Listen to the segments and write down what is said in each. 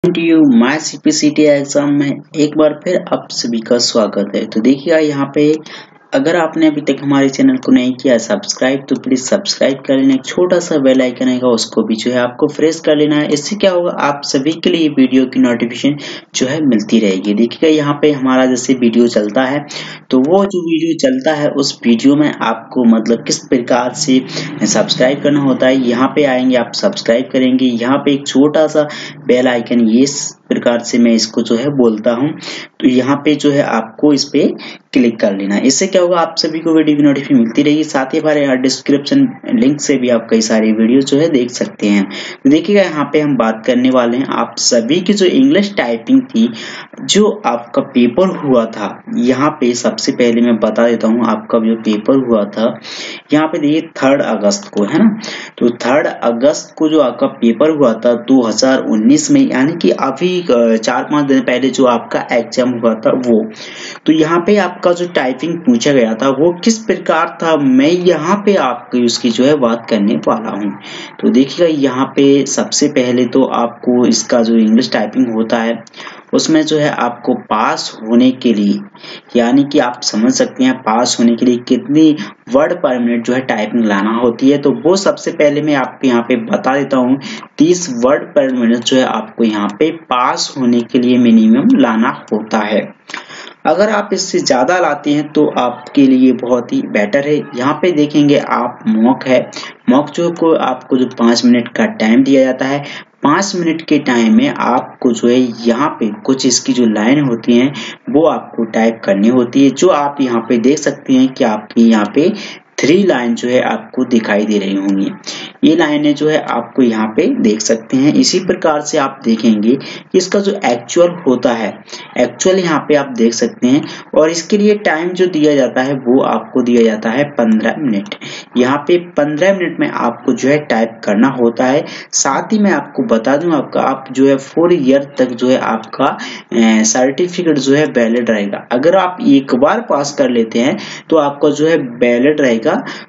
To you my CPCT exam में एक बार फिर आप सभी का स्वागत है। तो देखिएगा यहाँ पे अगर आपने अभी तक हमारे चैनल को नहीं किया सब्सक्राइब तो प्लीज सब्सक्राइब कर लेना। एक छोटा सा बेल आइकन आएगा उसको भी जो है आपको प्रेस कर लेना है। इससे क्या होगा आप सभी के लिए वीडियो की नोटिफिकेशन जो है मिलती रहेगी। देखिएगा यहाँ पे हमारा जैसे वीडियो चलता है तो वो जो वीडियो चलता है उस वीडियो में आपको मतलब किस प्रकार से सब्सक्राइब करना होता है। यहाँ पे आएंगे आप सब्सक्राइब करेंगे, यहाँ पे एक छोटा सा बेल आइकन ये प्रकार से मैं इसको जो है बोलता हूँ तो यहाँ पे जो है आपको इस पे क्लिक कर लेना। इससे क्या होगा आप सभी को वीडियो की नोटिफिकेशन मिलती रहेगी। साथ ही हमारे यहाँ डिस्क्रिप्शन लिंक से भी आप कई सारी वीडियो जो है देख सकते हैं। तो देखिएगा यहाँ पे हम बात करने वाले हैं आप सभी की जो इंग्लिश टाइपिंग थी जो आपका पेपर हुआ था। यहाँ पे सबसे पहले मैं बता देता हूँ आपका जो पेपर हुआ था यहाँ पे देखिए 3 अगस्त को है ना। तो 3 अगस्त को जो आपका पेपर हुआ था 2019 में, यानी कि अभी 4-5 दिन पहले जो आपका एग्जाम हुआ था वो। तो यहाँ पे आपका जो टाइपिंग पूछा गया था वो किस प्रकार था मैं यहाँ पे आपको उसकी जो है बात करने वाला हूँ। तो देखिएगा यहाँ पे सबसे पहले तो आपको इसका जो इंग्लिश टाइपिंग होता है उसमें जो है आपको पास होने के लिए, यानी कि आप समझ सकते हैं पास होने के लिए कितनी वर्ड पर मिनट जो है टाइपिंग लाना होती है। तो वो सबसे पहले मैं आपको यहाँ पे बता देता हूँ 30 वर्ड पर मिनट जो है आपको यहाँ पे पास होने के लिए मिनिमम लाना होता है। अगर आप इससे ज्यादा लाते हैं तो आपके लिए बहुत ही बेटर है। यहाँ पे देखेंगे आप मॉक है, मॉक जो को आपको जो 5 मिनट का टाइम दिया जाता है। 5 मिनट के टाइम में आपको जो है यहाँ पे कुछ इसकी जो लाइन होती हैं वो आपको टाइप करनी होती है, जो आप यहाँ पे देख सकते हैं कि आपकी यहाँ पे 3 लाइन जो है आपको दिखाई दे रही होंगी। ये लाइनें जो है आपको यहाँ पे देख सकते हैं। इसी प्रकार से आप देखेंगे कि इसका जो एक्चुअल होता है, एक्चुअल यहाँ पे आप देख सकते हैं और इसके लिए टाइम जो दिया जाता है वो आपको दिया जाता है 15 मिनट। यहाँ पे 15 मिनट में आपको जो है टाइप करना होता है। साथ ही मैं आपको बता दूं आपका आप जो है 4 ईयर तक जो है आपका सर्टिफिकेट जो है वैलिड रहेगा। अगर आप एक बार पास कर लेते हैं तो आपका जो है वैलिड रहेगा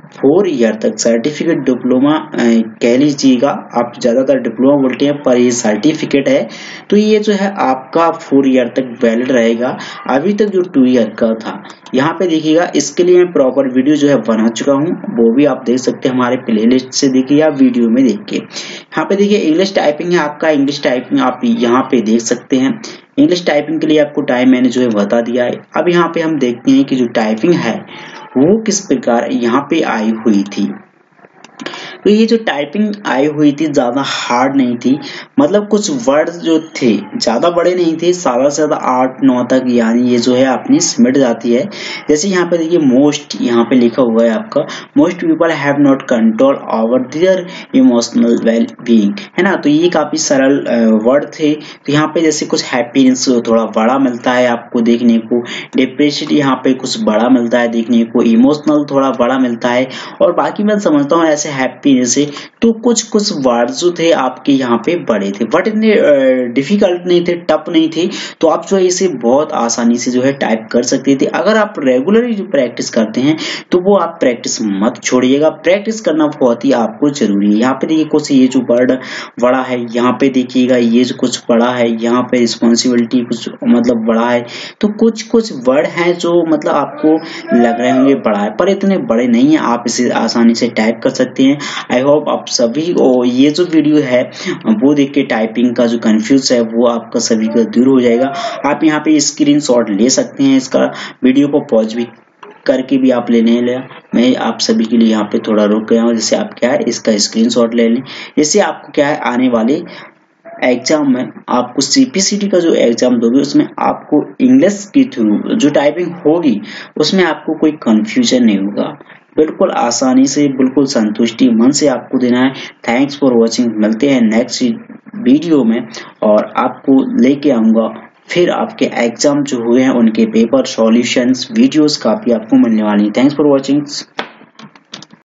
4 ईयर तक। सर्टिफिकेट डिप्लोमा कह लीजिएगा, आप ज्यादातर डिप्लोमा बोलते हैं पर ये सर्टिफिकेट है तो ये जो है आपका 4 ईयर तक वैलिड रहेगा। अभी तक जो 2 ईयर का था यहाँ पे देखिएगा इसके लिए मैं प्रॉपर वीडियो जो है बना चुका हूँ, वो भी आप देख सकते हैं हमारे प्लेलिस्ट से देखिए या वीडियो में देख के। यहाँ पे देखिए इंग्लिश टाइपिंग है आपका, इंग्लिश टाइपिंग आप यहाँ पे देख सकते हैं। इंग्लिश टाइपिंग के लिए आपको टाइम मैंने जो है बता दिया है। अब यहाँ पे हम देखते हैं कि जो टाइपिंग है वो किस प्रकार यहाँ पे आई हुई थी। तो ये जो टाइपिंग आई हुई थी ज्यादा हार्ड नहीं थी, मतलब कुछ वर्ड जो थे ज्यादा बड़े नहीं थे, ज्यादा से ज्यादा 8-9 तक यानी ये जो है अपनी सिमट जाती है। जैसे यहाँ पे देखिए मोस्ट यहाँ पे लिखा हुआ है आपका most people have not control over their emotional well being, है ना। तो ये काफी सरल वर्ड थे। तो यहाँ पे जैसे कुछ हैप्पीनेस थोड़ा बड़ा मिलता है आपको देखने को, डिप्रेशन यहाँ पे कुछ बड़ा मिलता है देखने को, इमोशनल थोड़ा बड़ा मिलता है और बाकी मैं समझता हूँ ऐसे हैप्पी से तो कुछ वर्ड जो थे आपके यहाँ पे बड़े थे बट इतने डिफिकल्ट नहीं थे, टफ नहीं थे। तो आप जो है इसे बहुत आसानी से जो है टाइप कर सकते थे। अगर आप रेगुलरली जो प्रैक्टिस करते हैं तो वो आप प्रैक्टिस मत छोड़िएगा, प्रैक्टिस करना बहुत ही आपको जरूरी है। यहाँ पे देखिए कुछ ये जो वर्ड बड़ा है, यहाँ पे देखिएगा ये जो कुछ बड़ा है, यहाँ पे रिस्पॉन्सिबिलिटी कुछ मतलब बड़ा है। तो कुछ वर्ड हैं जो मतलब आपको लग रहे होंगे बड़ा है पर इतने बड़े नहीं है, आप इसे आसानी से टाइप कर सकते हैं। आई होप आप सभी को ये जो वीडियो है वो देख के टाइपिंग का जो कंफ्यूज है वो आपका सभी का दूर हो जाएगा। आप यहाँ पे स्क्रीनशॉट ले सकते हैं, इसका वीडियो को पॉज भी करके भी आप लेने ले। मैं आप सभी के लिए यहाँ पे थोड़ा रुक गया हूँ, जैसे आप क्या है इसका स्क्रीनशॉट ले लें। इससे आपको क्या है आने वाले एग्जाम में आपको सीपीसीटी का जो एग्जाम दोगे उसमें आपको इंग्लिश के थ्रू जो टाइपिंग होगी उसमें आपको कोई कंफ्यूजन नहीं होगा। बिल्कुल आसानी से बिल्कुल संतुष्टि मन से आपको देना है। Thanks for watching. मिलते हैं नेक्स्ट वीडियो में और आपको लेके आऊंगा फिर आपके एग्जाम जो हुए हैं उनके पेपर सॉल्यूशंस वीडियोस काफी आपको मिलने वाली। Thanks for watching.